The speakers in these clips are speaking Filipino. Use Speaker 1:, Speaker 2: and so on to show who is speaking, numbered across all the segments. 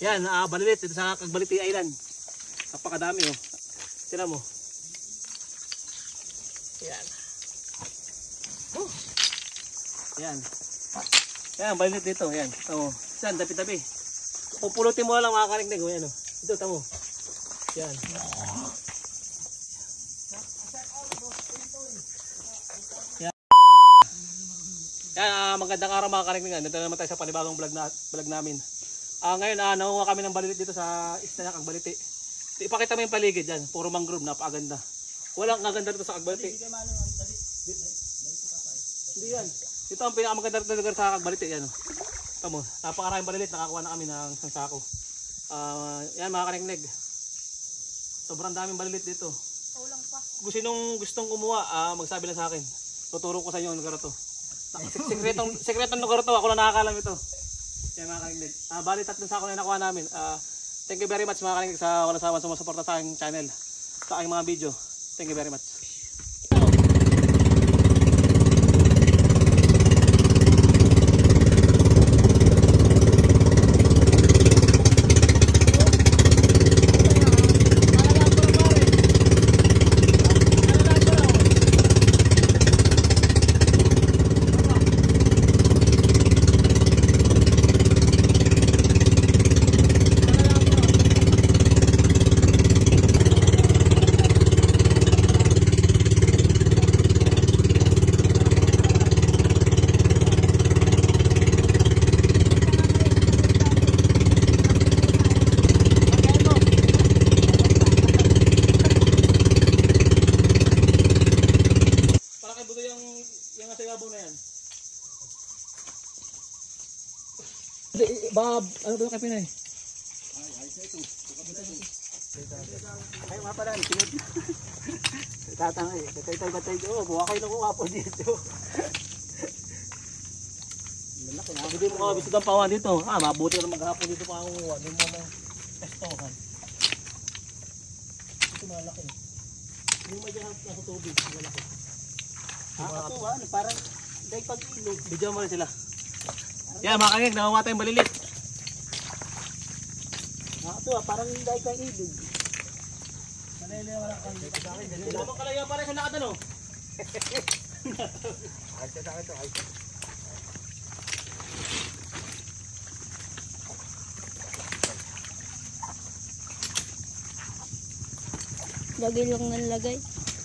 Speaker 1: Yan, balilit dito sa Cagbalite Island. Napakadami oh. Sila mo. Yan. Yan. Yan, balilit dito. Yan. Tamo. Yan, tabi-tabi. Pupulutin mo lang mga karignig. Yan oh. Ito, tamo. Yan. Yan, magandang araw mga karignig. Dito naman tayo sa panibagong vlog namin. Ngayon, nakuha kami ng balilit dito sa isla ng Cagbalite. Ipakita mo yung paligid dyan. Puro mangrove, napakaganda. Walang kaganda dito sa Cagbalite. Hindi yan. Ito ang pinakamaganda dito lugar sa Cagbalite. Yan. Tamo, napakaraming balilit. Nakakuha na kami ng isang sako. Yan mga karignig. Sobrang daming balilit dito. Kung sinong gustong kumuha, magsabi lang sa akin. Tuturo ko sa inyo ang lugar ito. Sekretong lugar ito. Ako lang nakakalam ito. Yan mga karignig. Bali 3 sako na nakuha namin. Thank you very much mga karignig sa walang sawan sumusuporta sa aking channel. Sa aking mga video. Thank you very much. Bob, ano ba yung kape na eh? Ayos na ito. Kayo nga pala, sinod na. Tatang eh, gatay-gatay ko. Buha kayo na kuha po dito. Hindi mo ka bisig ang pawan dito. Mabuti ka na maghapon dito pa ang uwan. Hindi mo na pestohan. Ito malaki. Hindi mo dyan nasa tubig. Malaki. Ito parang dahil pag-ilog. Bidyan mo rin sila. Yan mga kagig, nakuha tayong balilit. Ito parang dahil kang ilog. Malili wala kang dito sa akin. Lamang kalaya pa rin sa lakad ano? Ayos sa akin ito, ayos.
Speaker 2: Lagay lang ng lagay.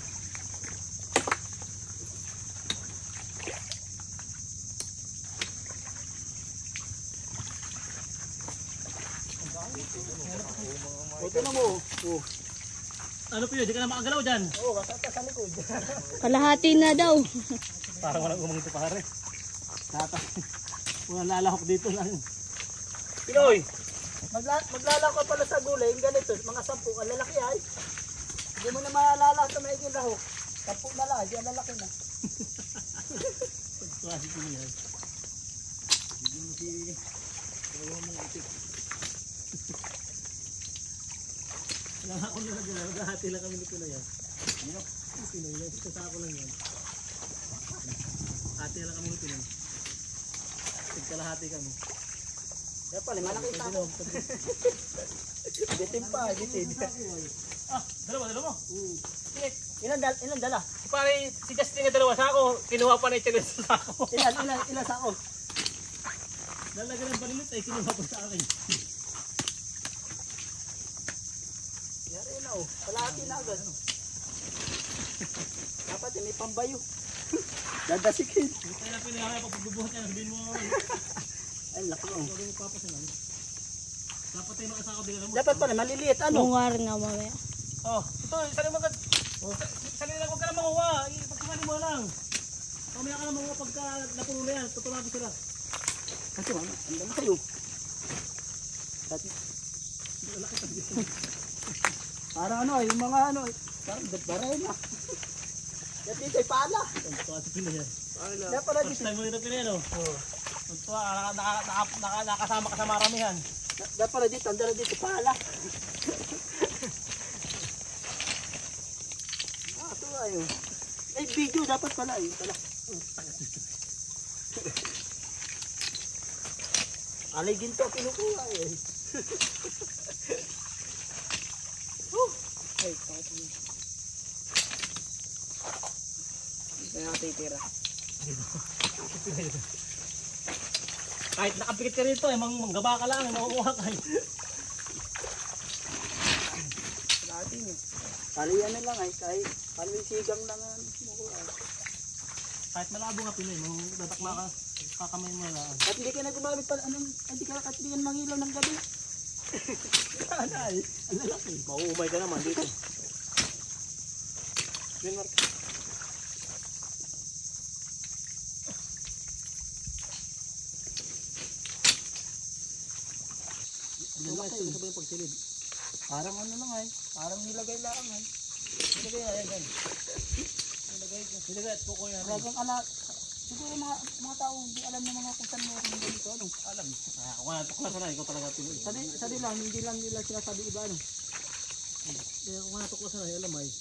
Speaker 1: Ito na mo. Ano po yun? Di ka na makagalaw dyan. Oo, kasata sa likod.
Speaker 2: Kalahati na daw.
Speaker 1: Parang walang umang ito pare. Tata. Walang lalahok dito lang. Pinoy!
Speaker 3: Maglalako ka pala sa gulay, yung ganito, mga 10, ang lalaki ay. Hindi mo na maalala sa maiging lahok. 10 na lang, yung lalaki na.
Speaker 1: Pagtuwasi ko niya. Hindi mo si... Kaya mo itik. Ako na lang, maghahati lang kami ni Pinoy yan. Pinoy yan, sasako lang yan. Hati lang kami ni Pinoy. Tigkalahati kami.
Speaker 3: Kaya pala, malaki sako. Bitin pa, bitin.
Speaker 1: Dalawa mo?
Speaker 3: Ilan dala?
Speaker 1: Si pare, si Justin na 2 sako, kinuha pa na yung sa sako.
Speaker 3: Ilan sako?
Speaker 1: Dalaga ng balilit ay kinuha pa sa akin.
Speaker 3: Yari na oh, palati na agad. Dapat may pambayo. Dadasikin.
Speaker 1: Kaya na pinakaya pag pagbubuhat niya, sabihin mo.
Speaker 3: Ay, laki mo.
Speaker 1: Huwag mo papasalan. Dapat tayo makasako din alam mo.
Speaker 3: Dapat pala, maliliit ano?
Speaker 2: Bungar nga mamaya.
Speaker 1: Ito, sali mo ka. Sali lang huwag ka na manguha. Pagkakali mo lang. Pamaya ka na manguha pagka napuno na yan. Tutulapin sila.
Speaker 3: Kasi mama, ang dami kayo. Dati. Parang ano, yung mga ano, parang baray na. Dati ito'y pala.
Speaker 1: Tuntua si Pinoy yan.
Speaker 3: Dapat pala
Speaker 1: First
Speaker 3: dito.
Speaker 1: time mo ito Pinoy, no? Tuntua, nakasama ka sa maramihan.
Speaker 3: Dapat pala dito, ang dala dito pala. Ito nga yun. Ay, video dapat pala yun. Alay ginto, pinukuha eh. Ay, kahit ano. Hindi na titira.
Speaker 1: Kahit nakapikit ka rito, manggaba ka lang, makukuha ka.
Speaker 3: Natin eh. Kalian na lang ay kahit kalisigang lang ang makuha.
Speaker 1: Kahit malabo nga Pinoy, dadakma ka, kakamay mo lang.
Speaker 3: At hindi ka na gumamit pa, hindi ka mangilaw ng gabi. Anay, ang lalaki.
Speaker 1: Mauumay ka naman dito. Yun, Mark. Ano ba yung pagsilid?
Speaker 3: Parang ano lang ay, parang nilagay lang ay.
Speaker 1: Nilagay yan, yan. Nilagay at kuko yan.
Speaker 3: Talagang siguro mga tao hindi alam ng mga kung saan meron ganito. Ano?
Speaker 1: Alam. Kung nga tuklasan na, ikaw talaga Pinoy.
Speaker 3: Sa nila, hindi lang nila sinasabi iba ano.
Speaker 1: Kaya kung nga tuklasan na, alam ay.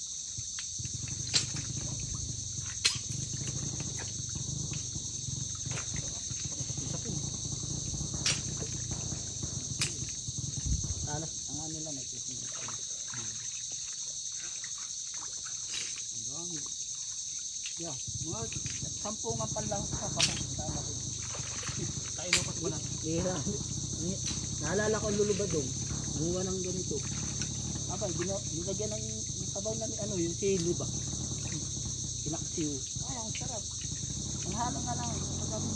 Speaker 3: Alas, ang ano nila may kising. Ang dami. Yeah, mga 10 nga pala sa pamamagitan ko.
Speaker 1: Kaino pa ba na?
Speaker 3: Naalala ko ang lulubadong. Bunga ng ganito. Abay, nilagyan ng sabaw na ano, yung sili ba? Pinaksiw. Ang sarap. Ang halo nga lang. Magabi.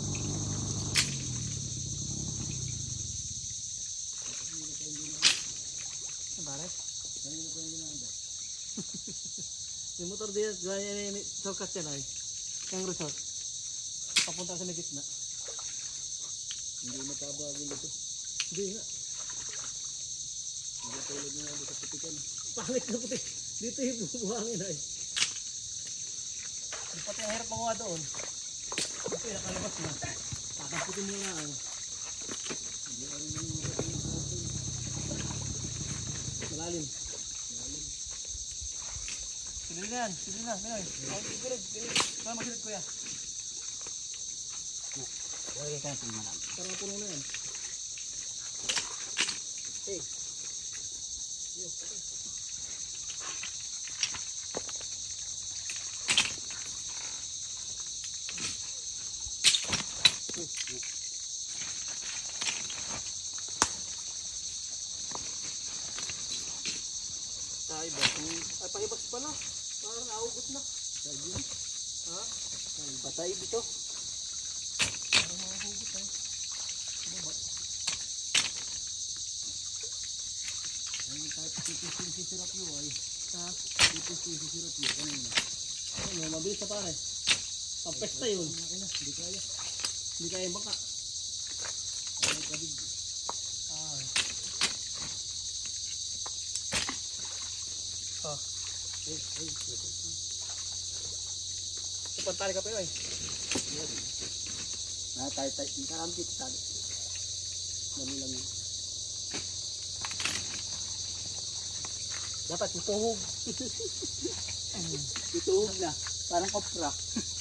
Speaker 1: Bares? Yung motor diyan, gaya ni shortcut yan ay. Yung resort. Papunta sa may gitna.
Speaker 3: Hindi makabagin dito.
Speaker 1: Hindi nga.
Speaker 3: Hindi tulad na lang sa putikan.
Speaker 1: Pangit na puti. Dito yung bubuhangin ay. Di pati ang hirap manguha doon. Dito yung nakalabas na. Tatamputin mo nga ay. Malalim. Silid na yan. Silid na. Pinoy. Silid. Saan magsilid kuya?
Speaker 3: Lagay ka natin malam.
Speaker 1: Parang puno na yan.
Speaker 3: Hey.
Speaker 1: Ay, paibas pala. Parang naugot na. Ha?
Speaker 3: Patay dito.
Speaker 1: Parang mahugot ay. Babat.
Speaker 3: Ay, kahit pipisin si sirap yun ay.
Speaker 1: Ha?
Speaker 3: Pipisin si sirap yun. Kanina.
Speaker 1: Ano, mabilis na pare. Pampesta yun.
Speaker 3: Hindi kaya.
Speaker 1: Hindi kaya yung baka.
Speaker 3: Ay, kabig.
Speaker 1: Ay. Ha?
Speaker 3: Ay.
Speaker 1: Pantali ka pa yun ay.
Speaker 3: Tayo. Karampi tali. Dami lang yan. Dapat ituhog. Ituhog na. Parang kopra.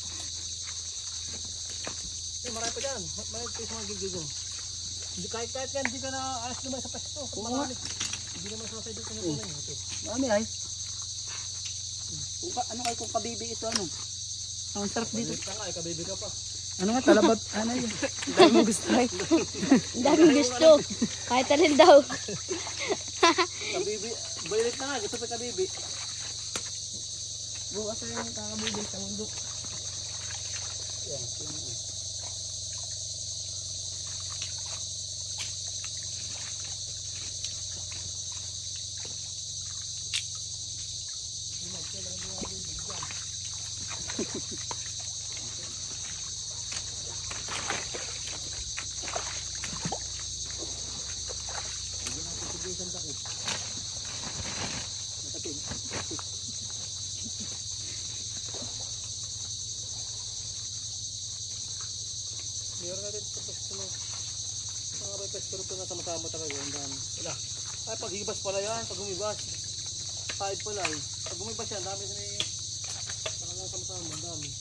Speaker 1: Eh, marami pa dyan. Marami pa yung mga gigigong. Hindi kahit ka hindi ka na alas naman sa pesto. Marami. Hindi naman sa dito na kulay. Ito.
Speaker 3: Marami ay. Ano kayo kung kabibi ito ano? Ang sarap dito.
Speaker 1: Ka nga, kabibi ka pa.
Speaker 3: Ano nga talabat? Ano yun? Dahil mo gusto ay.
Speaker 2: Ang daming gusto. Kahit alin daw.
Speaker 1: Kabibi. Bayilit na nga. Gusto pa kabibi.
Speaker 3: Bukas ay yung kakabibi sa bundok. Yan.
Speaker 1: Meron natin sa pesto mo. Mga may pesto rin na sama-sama talaga. Ang dami. Wala. Ay, pag hibas pala yan. Pag humibas. Side pala eh. Pag humibas yan, dami na eh. Talagang sama-sama. Ang dami.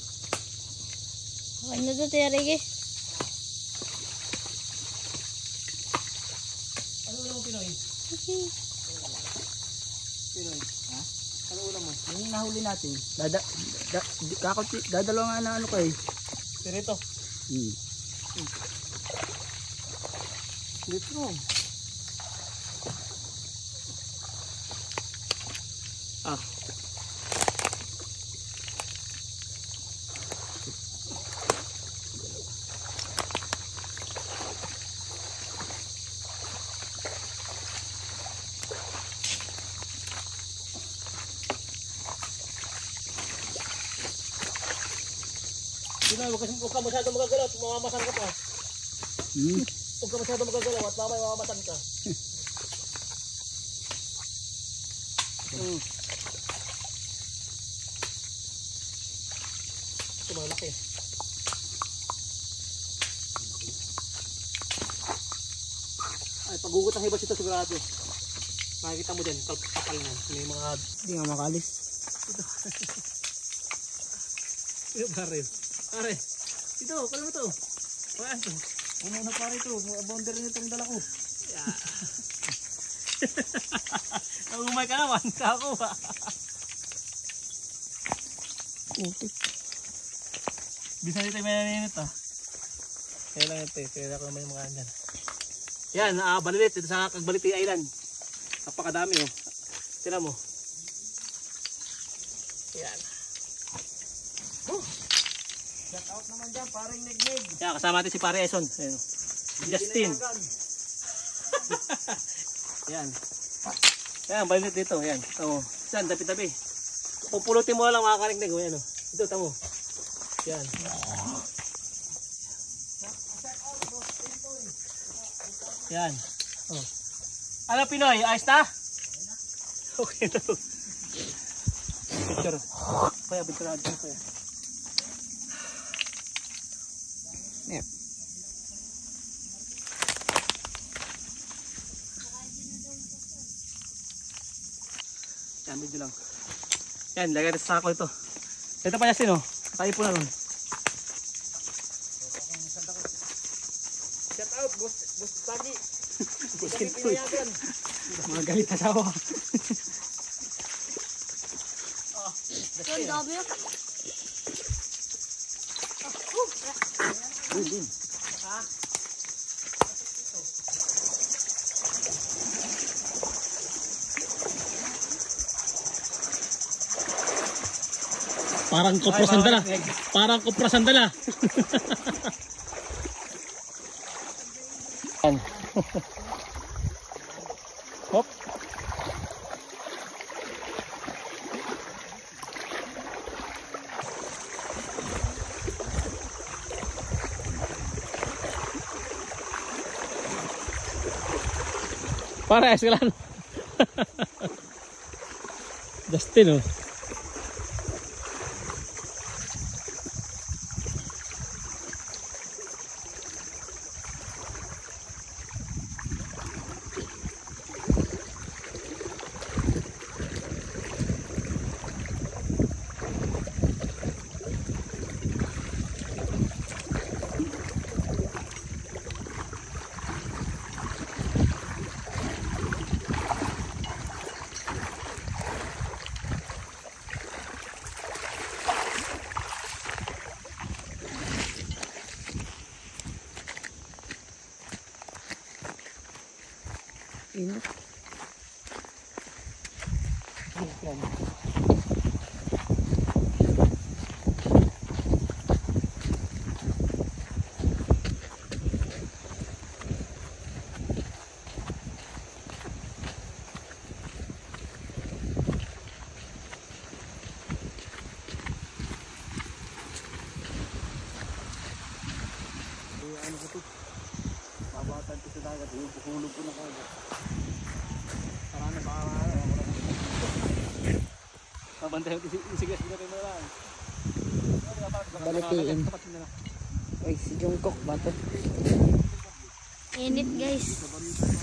Speaker 2: Okay na to, Tia Ricky.
Speaker 1: Ano ulam mo, Pinoy? Pinoy?
Speaker 3: Ha?
Speaker 1: Ano ulam mo?
Speaker 3: Yung nahuli natin. Dadalawa nga na ano ko eh.
Speaker 1: Pirito. Dito. Ah. Huwag ka masyado magagalaw at mamamasan ka pa. Huwag ka masyado magagalaw at mamay mamamasan ka. Ito malaki. Ay, pag-ugot ang hibas ito sigurado. Makikita mo din, kapal na. May mga...
Speaker 3: Hindi nga makalis.
Speaker 1: Ito pare. Pare, ito, kala mo ito. Ayan ito.
Speaker 3: Ano na pare ito? Boundary nyo itong dala ko.
Speaker 1: Yeah. Umay ka naman, ako ha.
Speaker 3: Putik.
Speaker 1: Bisa dito may naninit ha. Kaya lang ito eh, kaya ako naman yung mga andyan. Yan, balilit dito sa Cagbalite Island. Napakadami oh. Tira mo. Yan.
Speaker 3: Shout out naman dyan, parang neg-neg.
Speaker 1: Yan, kasama natin si Pare Eson. Ayan, Justin. Yan. Yan, balilit dito. Yan. Tamo. Saan, tabi-tabi. Pupulutin mo lang mga kaniknig. Yan, oh. Ito, tamo. Yan. Yan. Oh. Ano Pinoy? Ayos na? Okay na. Picture. Kaya, picture natin. Kaya.
Speaker 3: Yep.
Speaker 1: Yan, medyo lang. Yan, lagay natin sa sako ito. Ito pa Yasin, oh. Tayo po na ron.
Speaker 3: Shout out, boss Pagi.
Speaker 1: Boss Kintoy. Mga galit na sawa.
Speaker 2: Ang dami yun.
Speaker 3: Din.
Speaker 1: Parang kopra sandala. Parang kopra sandala. Yan. Hop. Pares ka lang. Justin oh.
Speaker 3: Init. Ano ko to? Babatan ko sa dagat. Hulog ko na kayo. Parang nabakaraan.
Speaker 1: Mabantay yung isigas dito kayo mo lang.
Speaker 3: Balitiin. Ay, si Jungkook ba to?
Speaker 2: Init guys.